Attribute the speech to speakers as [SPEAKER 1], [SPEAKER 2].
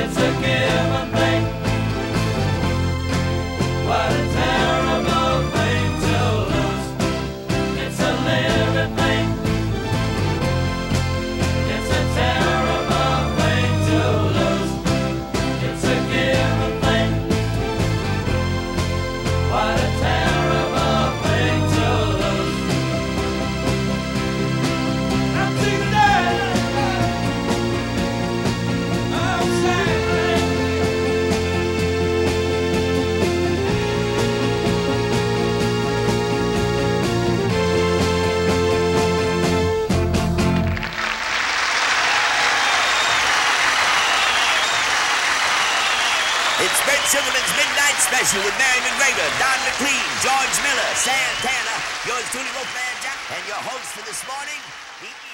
[SPEAKER 1] It's a given thing. What a terrible thing to lose. It's a living thing. It's a terrible thing to lose. It's a given thing. What a terrible thing to lose. I'm sick of that. I'm sad.
[SPEAKER 2] It's Brett Silverman's Midnight Special with Mary McGregor, Don McLean, George Miller, Santana, yours truly, Wolfman Jack, and your host for this morning,